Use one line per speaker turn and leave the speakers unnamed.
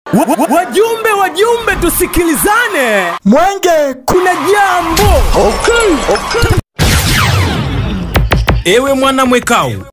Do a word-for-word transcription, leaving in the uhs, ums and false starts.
Wajumbe wajumbe tusikilizane.
Mwenge kuna jambo.
Okay, okay. Ewe mwana mwekau.